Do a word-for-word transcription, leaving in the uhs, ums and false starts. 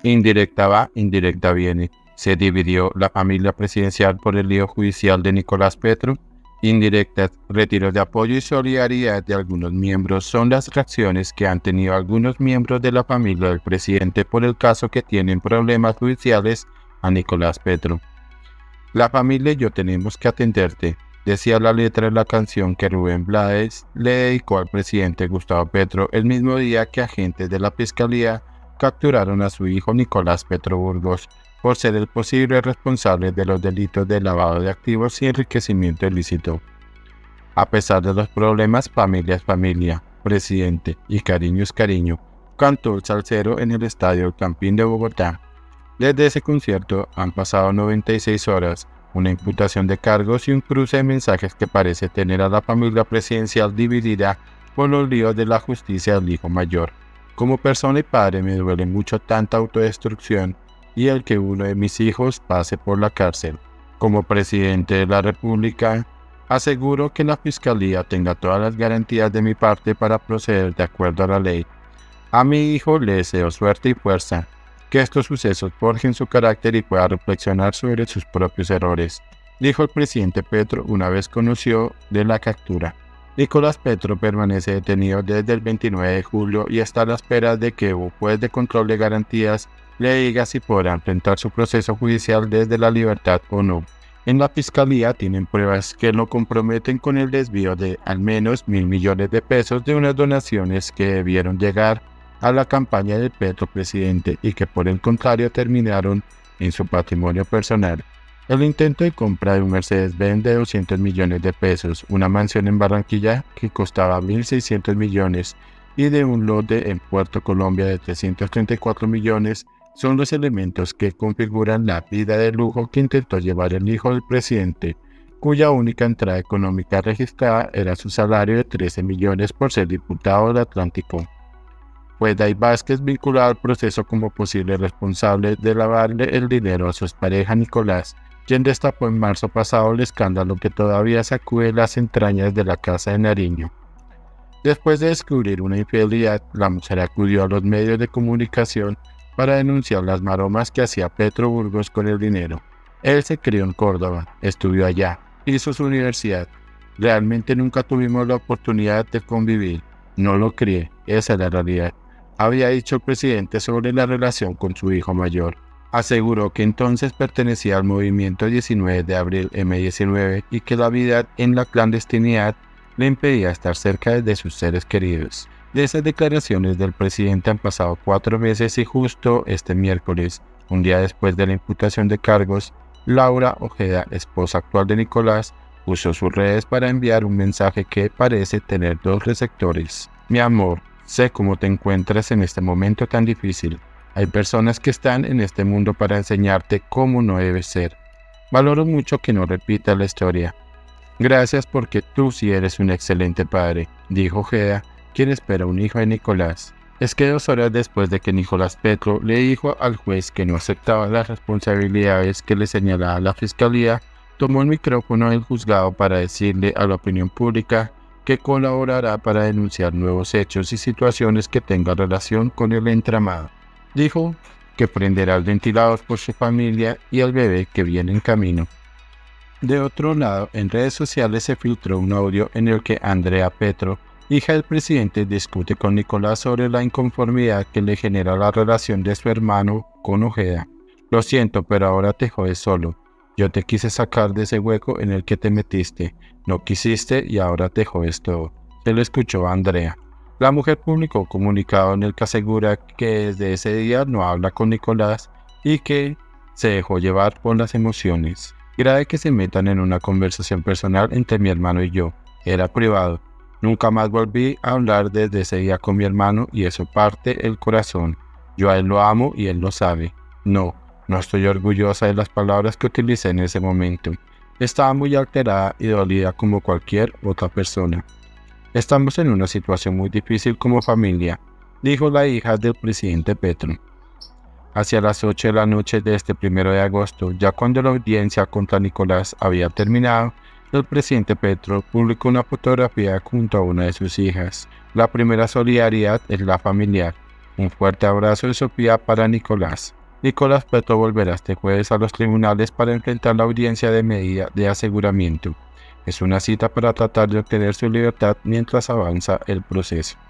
Indirecta va, indirecta viene. Se dividió la familia presidencial por el lío judicial de Nicolás Petro. Indirectas, retiros de apoyo y solidaridad de algunos miembros son las reacciones que han tenido algunos miembros de la familia del presidente por el caso que tienen problemas judiciales a Nicolás Petro. La familia y yo tenemos que atenderte, decía la letra de la canción que Rubén Blades le dedicó al presidente Gustavo Petro el mismo día que agentes de la fiscalía capturaron a su hijo Nicolás Petro Burgos por ser el posible responsable de los delitos de lavado de activos y enriquecimiento ilícito. A pesar de los problemas, familia es familia, presidente, y cariño es cariño, cantó el salsero en el Estadio El Campín de Bogotá. Desde ese concierto han pasado noventa y seis horas, una imputación de cargos y un cruce de mensajes que parece tener a la familia presidencial dividida por los líos de la justicia del hijo mayor. Como persona y padre me duele mucho tanta autodestrucción y el que uno de mis hijos pase por la cárcel. Como presidente de la República, aseguro que la Fiscalía tenga todas las garantías de mi parte para proceder de acuerdo a la ley. A mi hijo le deseo suerte y fuerza, que estos sucesos forjen su carácter y pueda reflexionar sobre sus propios errores, dijo el presidente Petro una vez conoció de la captura. Nicolás Petro permanece detenido desde el veintinueve de julio y está a la espera de que un juez de control de garantías le diga si podrá enfrentar su proceso judicial desde la libertad o no. En la fiscalía tienen pruebas que lo comprometen con el desvío de al menos mil millones de pesos de unas donaciones que debieron llegar a la campaña del Petro presidente y que por el contrario terminaron en su patrimonio personal. El intento de compra de un Mercedes-Benz de doscientos millones de pesos, una mansión en Barranquilla que costaba mil seiscientos millones y de un lote en Puerto Colombia de trescientos treinta y cuatro millones son los elementos que configuran la vida de lujo que intentó llevar el hijo del presidente, cuya única entrada económica registrada era su salario de trece millones por ser diputado del Atlántico. Fue Day Vázquez vinculado al proceso como posible responsable de lavarle el dinero a su expareja Nicolás, quien destapó en marzo pasado el escándalo que todavía sacude las entrañas de la Casa de Nariño. Después de descubrir una infidelidad, la mujer acudió a los medios de comunicación para denunciar las maromas que hacía Petro Burgos con el dinero. Él se crió en Córdoba, estudió allá, hizo su universidad. Realmente nunca tuvimos la oportunidad de convivir. No lo crié, esa es la realidad, había dicho el presidente sobre la relación con su hijo mayor. Aseguró que entonces pertenecía al movimiento diecinueve de abril eme diecinueve y que la vida en la clandestinidad le impedía estar cerca de sus seres queridos. De esas declaraciones del presidente han pasado cuatro meses y justo este miércoles, un día después de la imputación de cargos, Laura Ojeda, esposa actual de Nicolás, usó sus redes para enviar un mensaje que parece tener dos receptores. Mi amor, sé cómo te encuentras en este momento tan difícil. Hay personas que están en este mundo para enseñarte cómo no debes ser. Valoro mucho que no repitas la historia. Gracias porque tú sí eres un excelente padre, dijo Ojeda, quien espera un hijo de Nicolás. Es que dos horas después de que Nicolás Petro le dijo al juez que no aceptaba las responsabilidades que le señalaba la fiscalía, tomó el micrófono del juzgado para decirle a la opinión pública que colaborará para denunciar nuevos hechos y situaciones que tengan relación con el entramado. Dijo que prenderá el ventilador por su familia y al bebé que viene en camino. De otro lado, en redes sociales se filtró un audio en el que Andrea Petro, hija del presidente, discute con Nicolás sobre la inconformidad que le genera la relación de su hermano con Ojeda. Lo siento, pero ahora te jodes solo. Yo te quise sacar de ese hueco en el que te metiste. No quisiste y ahora te jodes todo. Se lo escuchó a Andrea. La mujer publicó un comunicado en el que asegura que desde ese día no habla con Nicolás y que se dejó llevar por las emociones. Grave que se metan en una conversación personal entre mi hermano y yo. Era privado. Nunca más volví a hablar desde ese día con mi hermano y eso parte el corazón. Yo a él lo amo y él lo sabe. No, no estoy orgullosa de las palabras que utilicé en ese momento. Estaba muy alterada y dolida como cualquier otra persona. Estamos en una situación muy difícil como familia, dijo la hija del presidente Petro. Hacia las ocho de la noche de este primero de agosto, ya cuando la audiencia contra Nicolás había terminado, el presidente Petro publicó una fotografía junto a una de sus hijas. La primera solidaridad es la familiar. Un fuerte abrazo de Sofía para Nicolás. Nicolás Petro volverá este jueves a los tribunales para enfrentar la audiencia de medida de aseguramiento. Es una cita para tratar de obtener su libertad mientras avanza el proceso.